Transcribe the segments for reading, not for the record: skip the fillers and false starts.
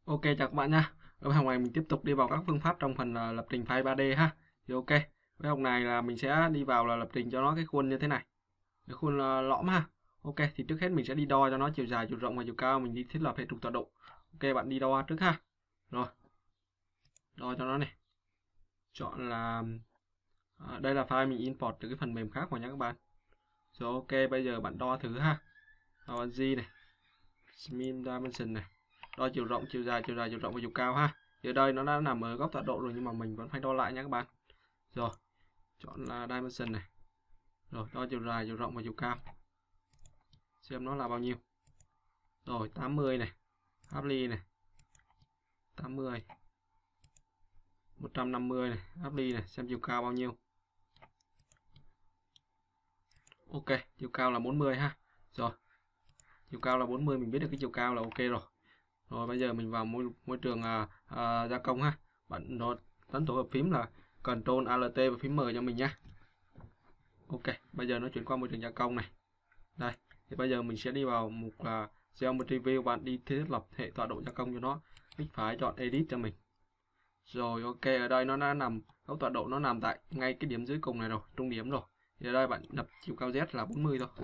Ok, chào các bạn nha. Ở bài học này mình tiếp tục đi vào các phương pháp trong phần lập trình file 3D ha. Thì ok, bài học này là mình sẽ đi vào là lập trình cho nó cái khuôn như thế này. Cái khuôn lõm ha. Ok, thì trước hết mình sẽ đi đo cho nó chiều dài, chiều rộng và chiều cao, mình đi thiết lập hệ trục tọa độ. Ok, bạn đi đo trước ha. Rồi, đo cho nó này. Chọn là đây là file mình import từ cái phần mềm khác vào nha các bạn. Rồi ok, bây giờ bạn đo thử ha. Đo G này, Min Dimension này. Đo chiều rộng, chiều dài, chiều rộng và chiều cao ha. Thì ở đây nó đã nằm ở góc tọa độ rồi nhưng mà mình vẫn phải đo lại nha các bạn. Rồi, chọn là dimension này. Rồi, đo chiều dài, chiều rộng và chiều cao. Xem nó là bao nhiêu. Rồi, 80 này. Half ly này. 80. 150 này, half ly này, xem chiều cao bao nhiêu. Ok, chiều cao là 40 ha. Rồi. Chiều cao là 40, mình biết được cái chiều cao là ok rồi. Rồi bây giờ mình vào môi trường gia công ha. Bạn ấn tổ hợp phím là Ctrl Alt và phím M cho mình nhé. Ok, bây giờ nó chuyển qua môi trường gia công này. Đây, thì bây giờ mình sẽ đi vào mục Geometry View, bạn đi thiết lập hệ tọa độ gia công cho nó. Click phải chọn Edit cho mình. Rồi ok, ở đây nó đã nằm góc tọa độ, nó nằm tại ngay cái điểm dưới cùng này rồi, trung điểm rồi. Thì ở đây bạn nhập chiều cao Z là 40 thôi.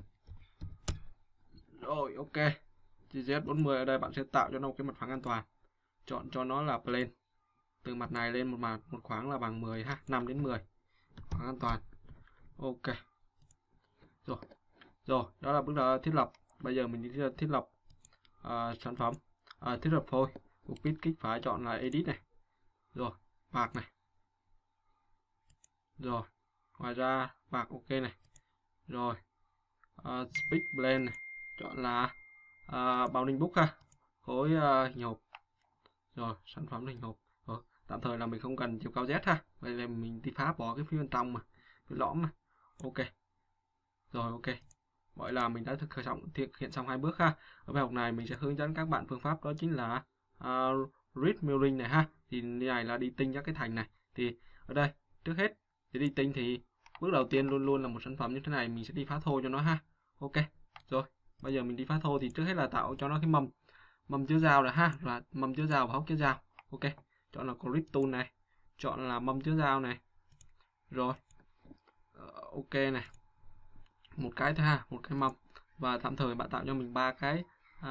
Rồi ok. Z40 ở đây bạn sẽ tạo cho nó một cái mặt phẳng an toàn. Chọn cho nó là plane. Từ mặt này lên một khoảng là bằng 10 ha, 5 đến 10. Khoảng an toàn. Ok. Rồi. Rồi, đó là bước đầu thiết lập. Bây giờ mình đi thiết lập sản phẩm. Thiết lập phôi. Cục kích phải chọn là edit này. Rồi, bạc này. Rồi, ngoài ra bạc ok này. Rồi, speed blend này. Chọn là bounding book ha. Khối hình hộp. Rồi, sản phẩm hình hộp. Rồi, tạm thời là mình không cần chiều cao Z ha. Vậy là mình đi phá bỏ cái phía bên trong mà, cái lõm mà. Ok. Rồi ok. Vậy là mình đã thực hiện xong hai bước ha. Ở bài học này mình sẽ hướng dẫn các bạn phương pháp đó chính là grid milling này ha. Thì này là đi tinh các cái thành này. Thì ở đây trước hết để đi tinh thì bước đầu tiên luôn luôn là một sản phẩm như thế này, mình sẽ đi phá thô cho nó ha. Ok. Rồi, bây giờ mình đi phá thô thì trước hết là tạo cho nó cái mâm chứa dao rồi ha, là mâm chứa dao và hốc chứa dao. Ok, chọn là grid tool này, chọn là mâm chứa dao này. Rồi. Ok này. Một cái thôi ha, một cái mâm, và tạm thời bạn tạo cho mình ba cái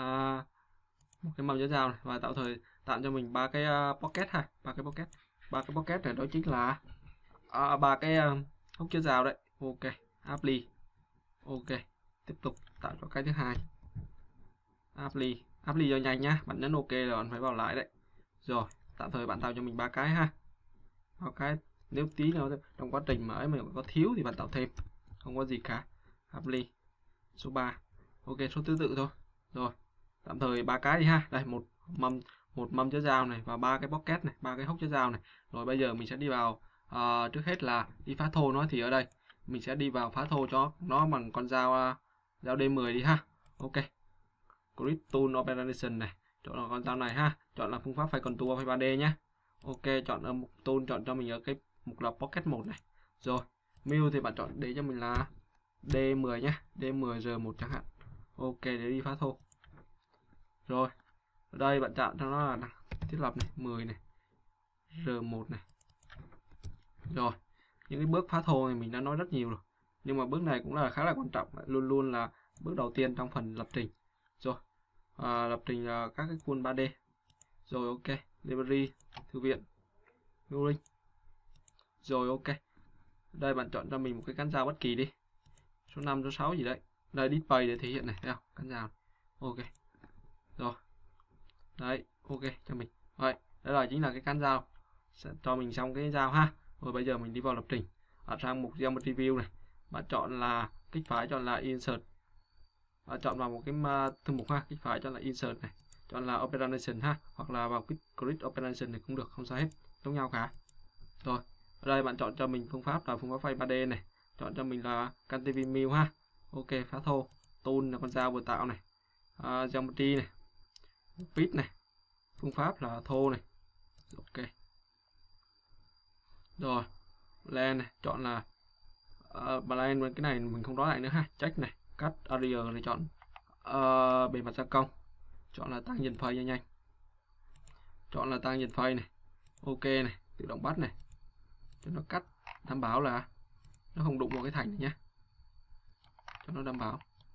một cái mâm chứa dao này, và tạo cho mình ba cái pocket ha, ba cái pocket này đó chính là ba cái hốc chứa dao đấy. Ok, apply. Ok, tiếp tục tạo cho cái thứ hai, apply cho nhanh nhá, bạn nhấn ok rồi bạn phải vào lại đấy. Rồi, tạm thời bạn tạo cho mình ba cái ha, ba cái, nếu tí nữa trong quá trình mà ấy mình có thiếu thì bạn tạo thêm, không có gì cả. Apply số 3. Ok, số thứ tự thôi. Rồi, tạm thời ba cái đi ha. Đây, một mâm chứa dao này và ba cái pocket này, ba cái hốc chứa dao này. Rồi bây giờ mình sẽ đi vào trước hết là đi phá thô nó, thì ở đây mình sẽ đi vào phá thô cho nó bằng con dao D10 đi ha. Ok. Grid tool operation này, chọn là con dao này ha. Chọn là phương pháp phải contour phải 3D nhé. Ok, chọn ở mục tool, chọn cho mình ở cái mục là pocket 1 này. Rồi, mill thì bạn chọn để cho mình là D10 nhé, D10 R1 chẳng hạn. Ok, để đi phá thô. Rồi, ở đây bạn chọn cho nó là thiết lập này, 10 này, R1 này. Rồi, những cái bước phá thô này mình đã nói rất nhiều rồi, nhưng mà bước này cũng là khá là quan trọng, luôn luôn là bước đầu tiên trong phần lập trình. Rồi, lập trình các cái khuôn 3D. Rồi ok, library, thư viện, Milling. Rồi ok, đây bạn chọn cho mình một cái cán dao bất kỳ đi, số 5, số 6 gì đấy. Đây, display để thể hiện này, thấy không? Cán dao. Ok. Rồi. Đấy, ok cho mình. Rồi, đó là chính là cái cán dao. Sẽ cho mình xong cái dao ha. Rồi bây giờ mình đi vào lập trình. Ở sang mục Geometry View này, bạn chọn là kích phải chọn là Insert. Chọn vào một cái thư mục ha, kích phải chọn là Insert này. Chọn là Operation ha, hoặc là vào Grid Operation này cũng được, không sao hết, giống nhau cả. Rồi, ở đây bạn chọn cho mình phương pháp là phương pháp phay 3D này. Chọn cho mình là Cantivi Mill ha. Ok, phá thô. Tool là con dao vừa tạo này. Geometry này. Fit này. Phương pháp là thô này. Ok. Rồi, blend này, chọn là blend, cái này mình không nói lại nữa ha. Check này, cut area này, chọn bề mặt gia công. Chọn là tăng dần phơi cho nhanh. chọn là tangent phase này, ok này, tự động bắt này, cho nó cắt, đảm bảo là nó không đụng vào cái thành này nhé, cho nó đảm bảo.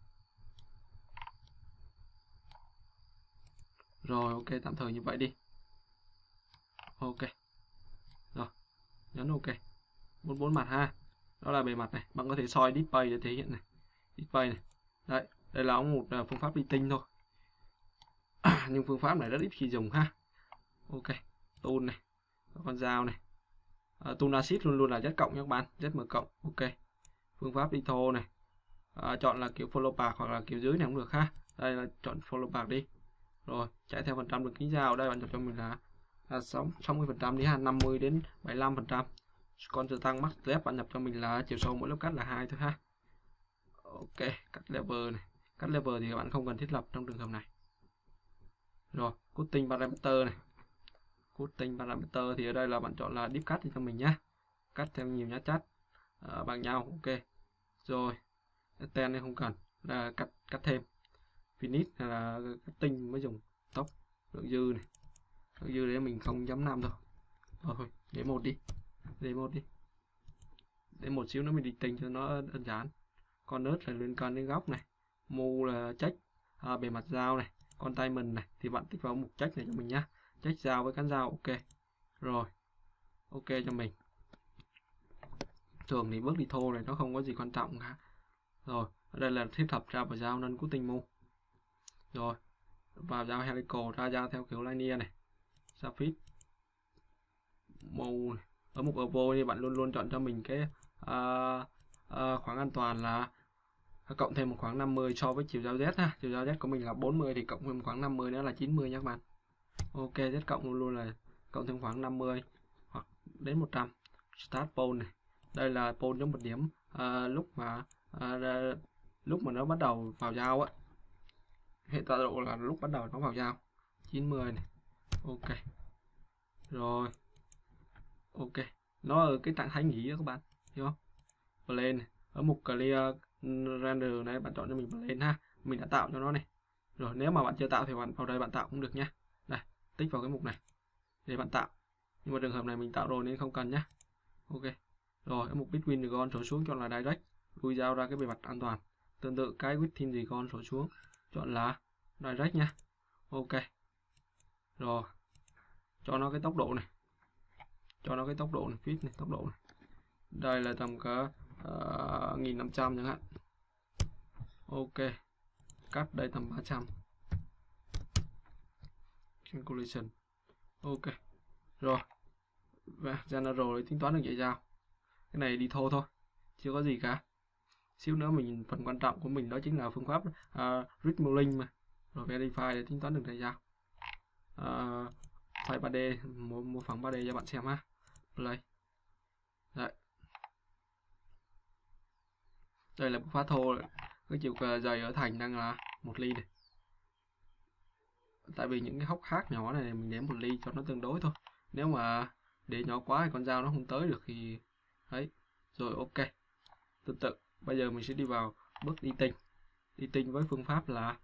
Rồi ok, tạm thời như vậy đi. Ok rồi, nhấn ok. 44 mặt ha, đó là bề mặt này. Bạn có thể soi display để thể hiện này, display này. Đấy, đây là một phương pháp đi tinh thôi. Nhưng phương pháp này rất ít khi dùng ha. Ok, tool này, con dao này, tool acid luôn luôn là Z cộng nha các bạn, ZM cộng. Ok, phương pháp đi thô này, chọn là kiểu follow path hoặc là kiểu dưới này cũng được ha. Đây là chọn follow path đi. Rồi chạy theo phần trăm đường kính dao, đây bạn chọn cho mình là 60% đi ha, 50 đến 75%. Con giờ tăng max depth bạn nhập cho mình là chiều sâu mỗi lớp cắt là 2 thôi ha. Ok, cắt level này, cắt level thì các bạn không cần thiết lập trong trường hợp này. Rồi cutting parameter này, cutting parameter thì ở đây là bạn chọn là deep cut cho mình nhé, cắt theo nhiều nhát chắt bằng nhau. Ok rồi, ten này không cần, là cắt thêm. Finish là cutting mới dùng tốc lượng dư này, lượng dư đấy mình 0.5 thôi. Thôi để một đi, để một xíu nữa mình đi tính cho nó đơn giản. Con nớt là liên quan đến góc này, mu là check bề mặt dao này, con tay mình này thì bạn tích vào mục check này cho mình nhá, check dao với cán dao. Ok rồi, ok cho mình. Thường thì bước đi thô này nó không có gì quan trọng cả. Rồi ở đây là thiết lập ra vào dao nâng cutting mu. Rồi vào dao helical ra dao theo kiểu linear này, surface mu này. Ở mục ovo thì bạn luôn luôn chọn cho mình cái khoảng an toàn là cộng thêm một khoảng 50 so với chiều giao Z ha. Chiều giao Z của mình là 40 thì cộng thêm khoảng 50 nữa là 90 nha các bạn. Ok, Z cộng luôn luôn là cộng thêm khoảng 50 hoặc đến 100. Start pole này, đây là pole giống một điểm lúc mà nó bắt đầu vào dao á, hệ tọa độ là lúc bắt đầu nó vào dao 90 này. Ok rồi, ok nó ở cái trạng thái nghỉ đó các bạn hiểu không. Plane này, ở mục clear render này bạn chọn cho mình plane ha, mình đã tạo cho nó này. Rồi nếu mà bạn chưa tạo thì bạn vào đây bạn tạo cũng được nhé, đây tích vào cái mục này để bạn tạo, nhưng mà trường hợp này mình tạo rồi nên không cần nhé. Ok rồi, ở mục between recon sổ xuống chọn là direct, lui dao ra cái bề mặt an toàn. Tương tự cái within recon sổ xuống chọn là direct nhé. Ok rồi, cho nó cái tốc độ này, fit này, tốc độ này, đây là tầm cả 1500 chẳng hạn. Ok, cắt đây tầm 300. Calculation. Ok rồi, và general tính toán được vậy sao. Cái này đi thô thôi, chưa có gì cả. Xíu nữa mình phần quan trọng của mình đó chính là phương pháp read mulling mà. Rồi verify để tính toán được thời gian. File 3D, mô phỏng 3D cho bạn xem ha. Play. Đấy. Đây là phương pháp thô, cái chiều dày ở thành đang là 1 ly này. Tại vì những cái hốc khác nhỏ này mình để 1 ly cho nó tương đối thôi. Nếu mà để nhỏ quá thì con dao nó không tới được thì đấy. Rồi ok. Tương tự bây giờ mình sẽ đi vào bước đi tinh với phương pháp là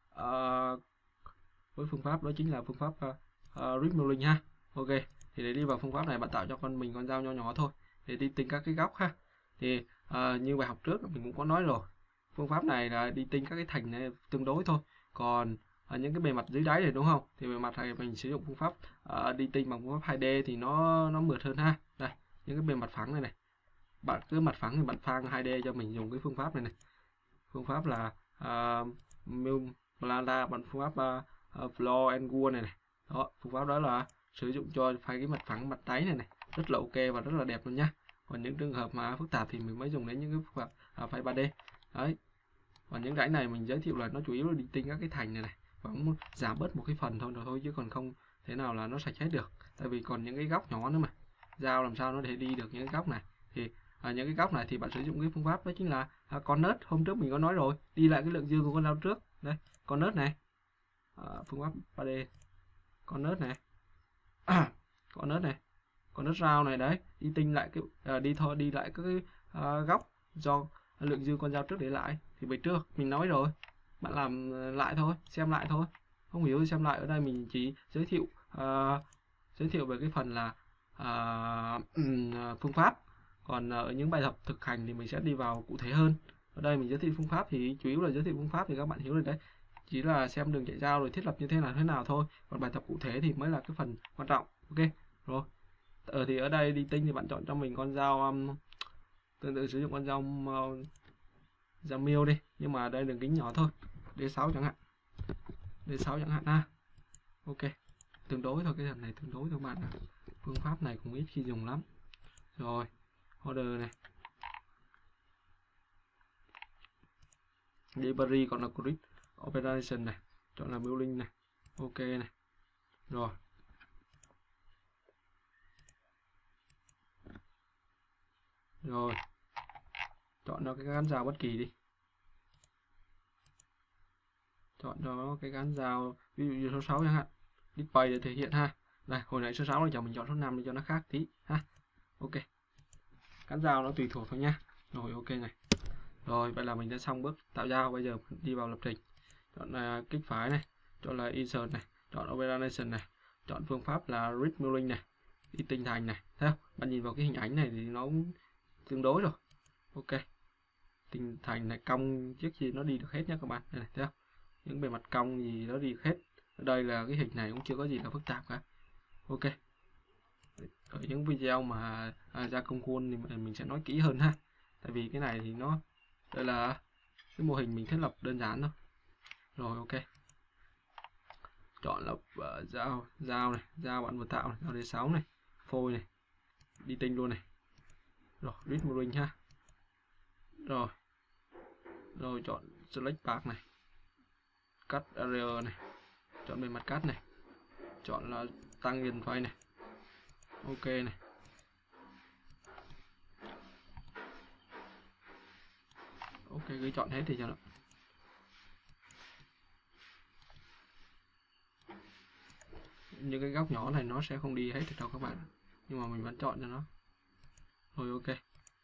với phương pháp đó chính là phương pháp read mulling ha. Ok, thì để đi vào phương pháp này bạn tạo cho con dao nho nhỏ thôi để đi tinh các cái góc ha. Thì như bài học trước mình cũng có nói rồi, phương pháp này là đi tinh các cái thành này tương đối thôi. Còn những cái bề mặt dưới đáy này đúng không, thì bề mặt này mình sử dụng phương pháp đi tinh bằng phương pháp 2D thì nó mượt hơn ha. Đây những cái bề mặt phẳng này, bạn cứ mặt phẳng thì bạn phang 2D cho mình dùng cái phương pháp này, phương pháp là Blanda bằng phương pháp Floor and Wall này. Đó, phương pháp đó là sử dụng cho phải cái mặt phẳng mặt đáy này rất là ok và rất là đẹp luôn nhá. Còn những trường hợp mà phức tạp thì mình mới dùng đến những cái phương pháp file 3D đấy. Còn những cái này mình giới thiệu là nó chủ yếu là đi tinh các cái thành này và cũng giảm bớt một cái phần thôi chứ còn không thế nào là nó sạch hết được, tại vì còn những cái góc nhỏ nữa mà dao làm sao nó để đi được những cái góc này. Thì những cái góc này thì bạn sử dụng cái phương pháp đó chính là con nớt. Hôm trước mình có nói rồi, đi lại cái lượng dư của con dao trước đây, con nớt này, phương pháp 3D con nớt này con nớt round này đấy, đi tinh lại cái đi lại các cái góc do lượng dư con dao trước để lại. Thì bữa trước mình nói rồi, bạn làm lại thôi, xem lại thôi, không hiểu thì xem lại. Ở đây mình chỉ giới thiệu giới thiệu về cái phần là phương pháp. Còn ở những bài tập thực hành thì mình sẽ đi vào cụ thể hơn. Ở đây mình giới thiệu phương pháp thì chủ yếu là giới thiệu phương pháp thì các bạn hiểu rồi đấy, chỉ là xem đường chạy dao rồi thiết lập như thế nào thôi. Còn bài tập cụ thể thì mới là cái phần quan trọng. Ok rồi. Thì ở đây đi tinh thì bạn chọn cho mình con dao tương tự sử dụng con dao mill đi, nhưng mà đây đường kính nhỏ thôi, D6 chẳng hạn, D6 chẳng hạn ha. Ok, tương đối thôi, cái phần này tương đối thôi bạn ạ. Phương pháp này cũng ít khi dùng lắm. Rồi order này, delivery còn là grid operation này, chọn là milling này. Ok này. Rồi rồi chọn cho cái gắn dao bất kỳ đi, chọn cho nó cái gắn dao ví dụ như số 6 chẳng hạn, display để thể hiện ha. Đây hồi nãy số 6 rồi, giờ mình chọn số 5 để cho nó khác tí ha. Ok, gắn dao nó tùy thuộc thôi nhá. Rồi ok này. Rồi vậy là mình đã xong bước tạo dao. Bây giờ đi vào lập trình, chọn là kích phải này, chọn là insert này, chọn operation này, chọn phương pháp là grid milling này, đi tinh thành này. Thấy không? Bạn nhìn vào cái hình ảnh này thì nó tương đối rồi. Ok, tinh thành này, cong chiếc gì nó đi được hết nhé các bạn. Đây này, thấy không? Những bề mặt cong gì nó đi được hết. Ở đây là cái hình này cũng chưa có gì là phức tạp cả. Ok, ở những video mà gia công khuôn thì mình sẽ nói kỹ hơn ha, tại vì cái này thì nó đây là cái mô hình mình thiết lập đơn giản thôi. Rồi ok, chọn là dao này, dao bạn vừa tạo này, dao D6 này, phôi này, đi tinh luôn này. Rồi grid milling ha. Rồi chọn select part này, cut area này, chọn bề mặt cắt này, chọn là tăng dần phase này. Ok này. Ok, cứ chọn hết thì cho nó. Những cái góc nhỏ này nó sẽ không đi hết được đâu các bạn, nhưng mà mình vẫn chọn cho nó. Rồi ok,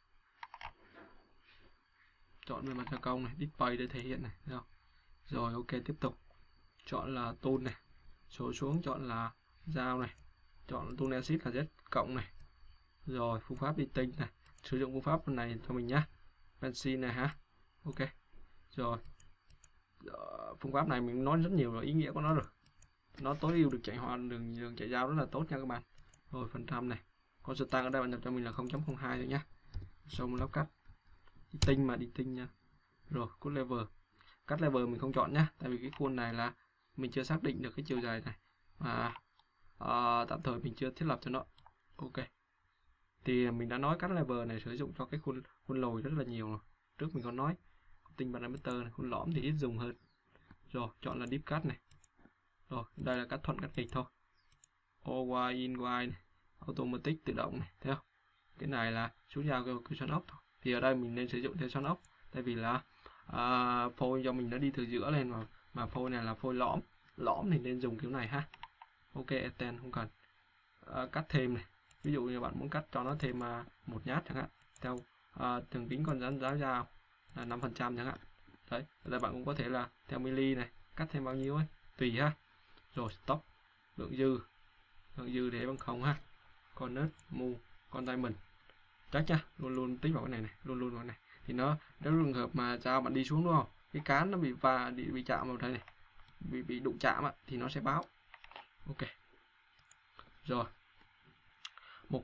chọn bề mặt gia công này, display để thể hiện này, thấy không? Rồi ok, tiếp tục chọn là tool này, xuống chọn là dao này, chọn tool exit là Z cộng này. Rồi phương pháp đi tinh này, sử dụng phương pháp này cho mình nhá, pencil này ha. Ok rồi, phương pháp này mình nói rất nhiều rồi, ý nghĩa của nó rồi, nó tối ưu được chạy hoàn đường chạy dao rất là tốt nha các bạn. Rồi phần trăm này, con số tăng ở đây bạn nhập cho mình là 0.02 thôi nhá. Xong lắp cắt đi tinh mà đi tinh nha. Rồi cut level, cắt level mình không chọn nhá, tại vì cái khuôn này là mình chưa xác định được cái chiều dài này mà tạm thời mình chưa thiết lập cho nó. Ok, thì mình đã nói cắt level này sử dụng cho cái khuôn lồi rất là nhiều rồi, trước mình có nói tinh parameter này, khuôn lõm thì ít dùng hơn. Rồi chọn là deep cut này. Rồi đây là cắt thuận cắt nghịch thôi, all in y này, automatic tự động này, thấy không? Cái này là xuống dao cái xoắn ốc thôi, thì ở đây mình nên sử dụng theo xoắn ốc, tại vì là phôi cho mình nó đi từ giữa lên mà phôi này là phôi lõm thì nên dùng kiểu này ha. Ok, eten không cần. Cắt thêm này, ví dụ như bạn muốn cắt cho nó thêm một nhát chẳng hạn, theo đường kính con rắn dao là 5% chẳng hạn. Đấy, ở đây bạn cũng có thể là theo mili này, cắt thêm bao nhiêu ấy tùy ha. Rồi stop, lượng dư để bằng không ha. Con nớt mu, con diamond chắc nhá, luôn tích vào cái này luôn vào cái này, thì nó nếu trường hợp mà dao bạn đi xuống đúng không, cái cán nó bị chạm vào đây này, bị đụng chạm thì nó sẽ báo. Ok rồi, mục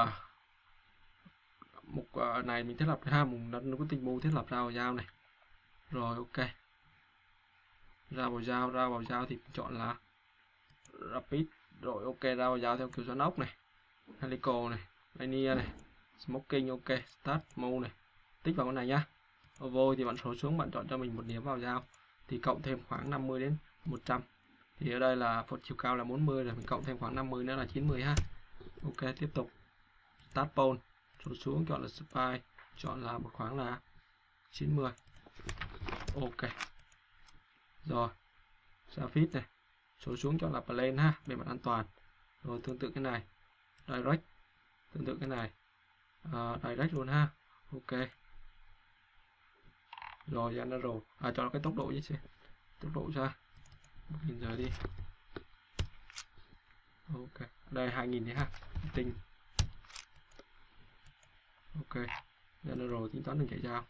này mình thiết lập ha, nó có tinh mu thiết lập ra vào dao này. Rồi ok, ra vào dao thì chọn là rapid. Rồi ok, ra vào dao theo kiểu xoắn ốc này, helical này, linear này, smoking. Ok, start mode này, tích vào con này nhá. Vô thì bạn số xuống, bạn chọn cho mình một điểm vào dao thì cộng thêm khoảng 50 đến 100, thì ở đây là chiều cao là 40 rồi, mình cộng thêm khoảng 50 nữa là 90 ha. Ok, tiếp tục start pole, số xuống chọn là spy, chọn là một khoảng là 90. Ok rồi, Safit này, số xuống chọn là plane ha, bề mặt an toàn. Rồi tương tự cái này direct, tương tự cái này direct luôn ha. Ok rồi, general cho cái tốc độ với xem tốc độ ra 1000 giờ đi. Ok, đây 2000 đấy ha, tinh. Ok, general tính toán đường chạy giao.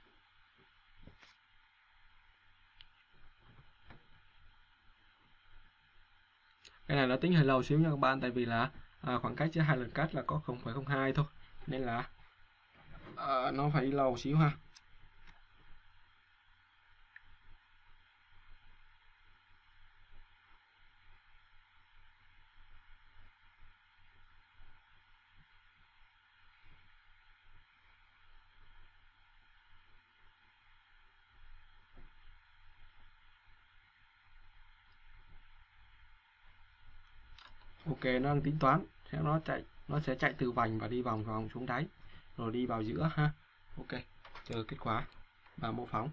Cái này nó tính hơi lâu xíu nha các bạn, tại vì là khoảng cách giữa hai lần cắt là có 0,02 thôi, nên là nó phải lâu xíu ha. Ok, nó đang tính toán, nó sẽ chạy từ vành và đi vòng vòng xuống đáy, rồi đi vào giữa ha. Ok, chờ kết quả và mô phỏng.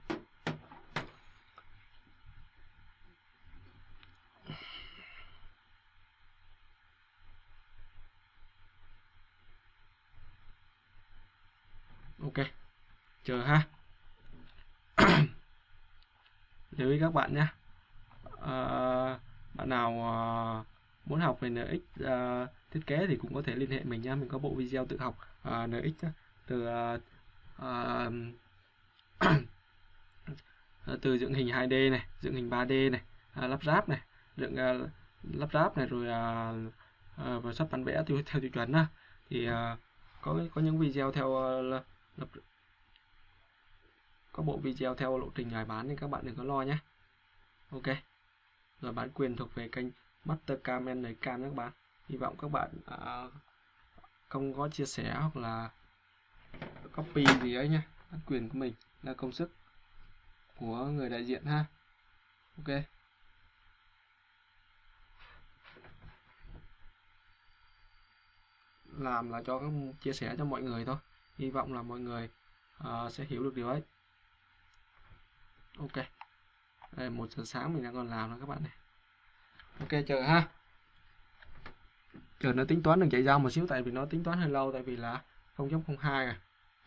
Ok, chờ ha. Lưu ý các bạn nhé. Bạn nào muốn học về NX thiết kế thì cũng có thể liên hệ mình nha. Mình có bộ video tự học NX từ từ dựng hình 2D này, dựng hình 3D này, lắp ráp này, lắp ráp này, rồi và sắp bản vẽ theo tiêu chuẩn. Thì có những video theo có bộ video theo lộ trình bài bán nên các bạn đừng có lo nhé. Ok, rồi bản quyền thuộc về kênh Mastercam Ncam các bạn. Hy vọng các bạn không có chia sẻ hoặc là copy gì ấy nhé. Bản quyền của mình là công sức của người đại diện ha. Ok, làm là cho chia sẻ cho mọi người thôi. Hy vọng là mọi người sẽ hiểu được điều ấy. Ok, đây 1 giờ sáng mình đang còn làm nữa các bạn này. Ok, chờ ha. Chờ nó tính toán đường chạy giao một xíu, tại vì nó tính toán hơi lâu, tại vì là 0.02 à.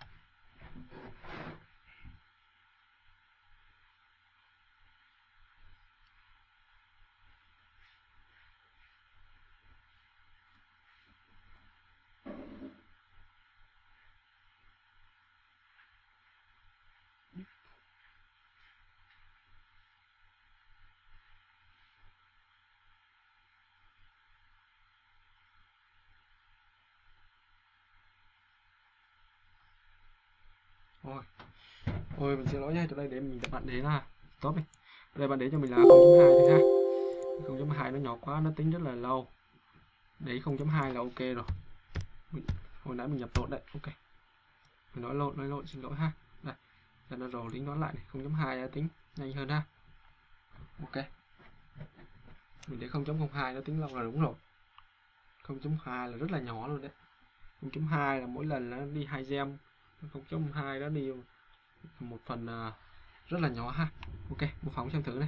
Ôi mình xin lỗi nha, chỗ đây để mình bạn để là tốt đi. Đây bạn để cho mình là 0.2 thôi ha. 0.2 nó nhỏ quá, nó tính rất là lâu. Để 0.2 là ok rồi. Hồi nãy mình nhập lộn đấy. Ok, mình nói lộn, xin lỗi ha. Đây, nó rồi tính toán lại này, 0.2 tính nhanh hơn ha. Ok, mình để 0.02 nó tính lâu là đúng rồi. 0.2 là rất là nhỏ luôn đấy. 0.2 là mỗi lần nó đi 2 gem, 0.2 đó đi một phần rất là nhỏ ha. Ok, mô phỏng xem thử này.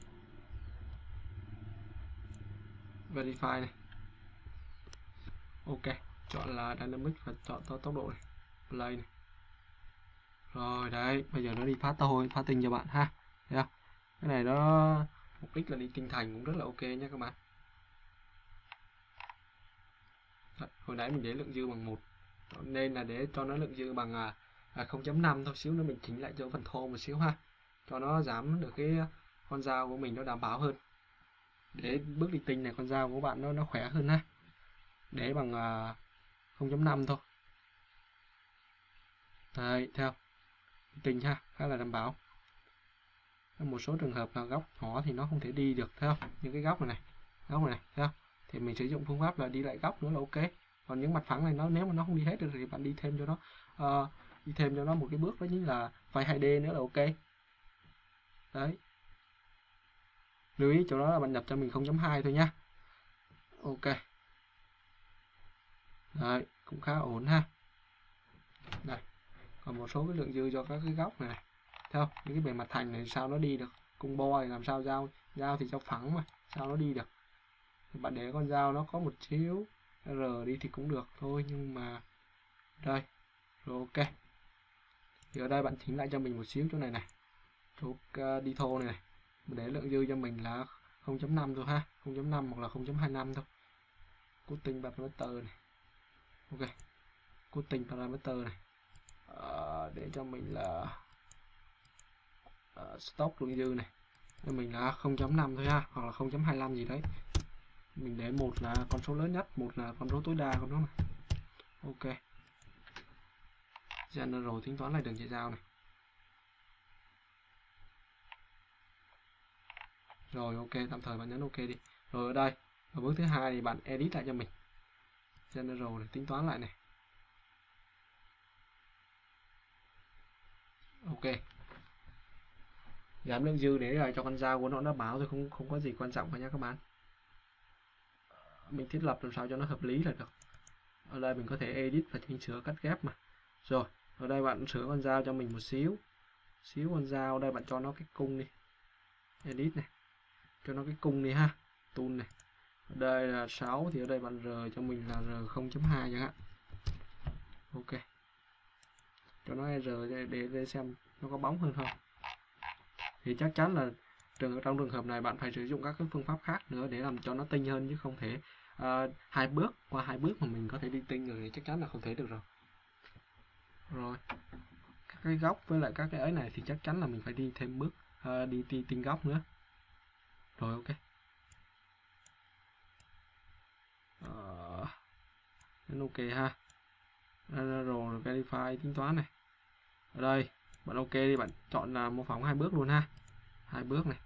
Verify này. Ok, chọn là Dynamic và chọn tốc độ này. Play này. Rồi đấy, bây giờ nó đi phá tinh cho bạn ha. Thấy không? Cái này nó mục đích là đi tinh thành cũng rất là ok nha các bạn. Đấy, hồi nãy mình để lượng dư bằng 1, nên là để cho nó lượng dư bằng 0.5 thôi, xíu nữa mình chỉnh lại cho phần thô một xíu ha, cho nó giảm được cái con dao của mình nó đảm bảo hơn, để bước đi tinh này con dao của bạn nó khỏe hơn ha. Để bằng 0.5 thôi. Đấy, theo tinh ha, khá là đảm bảo. Một số trường hợp là góc nhỏ thì nó không thể đi được, thấy không? Những cái góc này thấy không? Thì mình sử dụng phương pháp là đi lại góc nữa là ok. Còn những mặt phẳng này nếu mà nó không đi hết được thì bạn đi thêm cho nó một cái bước, đó chính là file 2D nữa là ok. Đấy, lưu ý chỗ đó là bạn nhập cho mình 0.2 thôi nhá. Ok, đấy cũng khá ổn ha. Đây, còn một số cái lượng dư cho các cái góc này, thấy không? Những cái bề mặt thành này sao nó đi được, cung bo thì làm sao dao thì cho phẳng mà sao nó đi được. Thì bạn để con dao nó có một xíu R đi thì cũng được thôi, nhưng mà đây rồi ok. Thì ở đây bạn chỉnh lại cho mình một xíu chỗ này này, chỗ đi thô này, để lượng dư cho mình là 0.5 thôi ha, 0.5 hoặc là 0.25 thôi cutting parameter này. Ok, cutting parameter này. Để cho mình là stock lượng dư này, để mình là 0.5 thôi ha, hoặc là 0.25 gì đấy. Mình để một là con số lớn nhất, một là con số tối đa của nó này. Ok, general tính toán lại đường chạy giao này. Rồi ok, tạm thời bạn nhấn ok đi. Rồi ở đây, ở bước thứ hai thì bạn edit lại cho mình. General này, tính toán lại này. Ok. Giảm lượng dư để là cho con dao của nó báo thôi, không có gì quan trọng cả nha các bạn. Mình thiết lập làm sao cho nó hợp lý là được. Ở đây mình có thể edit và chỉnh sửa cắt ghép mà. Rồi, ở đây bạn sửa con dao cho mình một xíu con dao. Đây bạn cho nó cái cung đi, edit này, cho nó cái cung đi ha, tool này. Ở đây là 6 thì ở đây bạn R cho mình là R 0.2 chẳng hạn. Ok, cho nó R để xem nó có bóng hơn không. Thì chắc chắn là trong trường hợp này bạn phải sử dụng các cái phương pháp khác nữa để làm cho nó tinh hơn, chứ không thể qua hai bước mà mình có thể đi tinh rồi thì chắc chắn là không thể được rồi. Rồi các cái góc với lại các cái ấy này thì chắc chắn là mình phải đi thêm bước đi tinh góc nữa. Rồi ok, ok ha. Rồi verify tính toán này. Ở đây bạn ok đi, bạn chọn là mô phỏng hai bước luôn ha, hai bước này.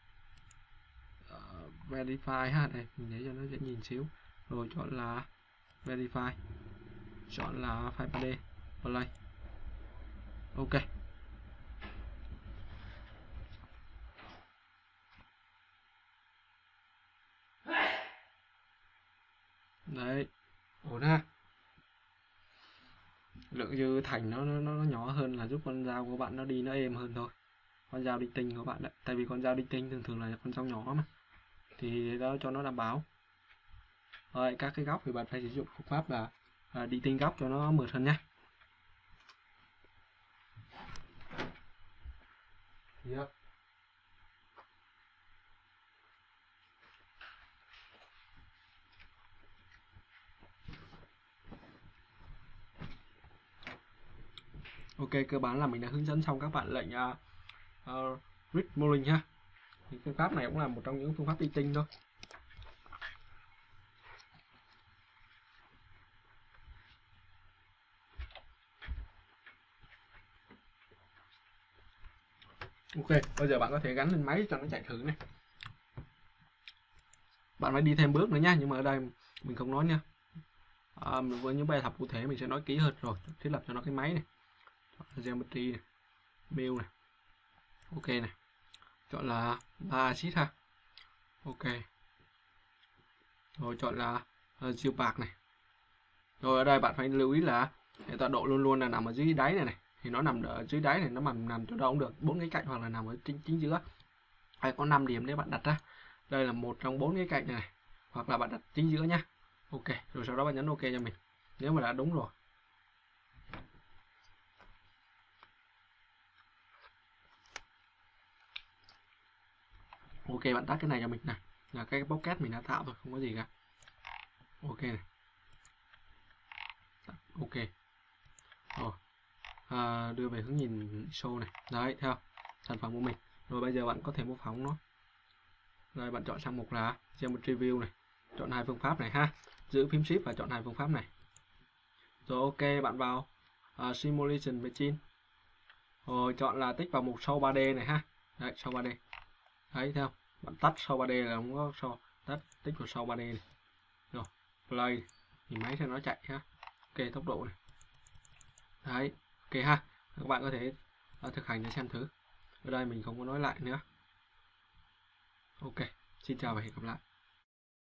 Verify ha, đây mình để cho nó dễ nhìn xíu. Rồi chọn là verify, chọn là file 3D play. Ok, đấy, ổn ha. Lượng dư thành nó nhỏ hơn là giúp con dao của bạn nó đi nó êm hơn thôi. Con dao đinh tinh của bạn đấy, tại vì con dao đinh tinh thường là con dao nhỏ mà, thì đó cho nó đảm bảo. Rồi các cái góc thì bạn phải sử dụng phương pháp là đi tinh góc cho nó mượt hơn nhé. Yep. Ok, cơ bản là mình đã hướng dẫn xong các bạn lệnh Grid Modeling ha. Thì phương pháp này cũng là một trong những phương pháp đi tinh thôi. Ok, bây giờ bạn có thể gắn lên máy cho nó chạy thử này. Bạn phải đi thêm bước nữa nha, nhưng mà ở đây mình không nói nha. Với những bài tập cụ thể mình sẽ nói kỹ hơn. Rồi thiết lập cho nó cái máy này, geometry này, build này, ok này, chọn là 3 axit ha. Ok, rồi chọn là geopark này. Rồi ở đây bạn phải lưu ý là cái tọa độ luôn luôn là nằm ở dưới đáy này này, thì nó nằm ở dưới đáy này, nó nằm chỗ đâu cũng được, 4 cái cạnh hoặc là nằm ở chính giữa. Hay có 5 điểm để bạn đặt ra. Đây là một trong 4 cái cạnh này, hoặc là bạn đặt chính giữa nhá. Ok, rồi sau đó bạn nhấn ok cho mình nếu mà đã đúng rồi. Ok, bạn tắt cái này cho mình này, là cái pocket mình đã tạo thôi, không có gì cả. Ok này, ok rồi, đưa về hướng nhìn show này, đấy theo sản phẩm của mình. Rồi bây giờ bạn có thể mô phỏng nó. Rồi bạn chọn sang mục là Geometry View này, chọn hai phương pháp này ha, giữ phím shift và chọn hai phương pháp này. Rồi ok, bạn vào Simulation Machine, rồi chọn là tích vào mục show 3D này ha. Đấy, show 3D. Đấy theo, bạn tắt show 3D là không có show, tắt tích vào show 3D này. Rồi, play thì máy sẽ nó chạy ha. Ok, tốc độ này. Đấy, ok ha. Các bạn có thể thực hành để xem thử. Ở đây mình không có nói lại nữa. Ok, xin chào và hẹn gặp lại.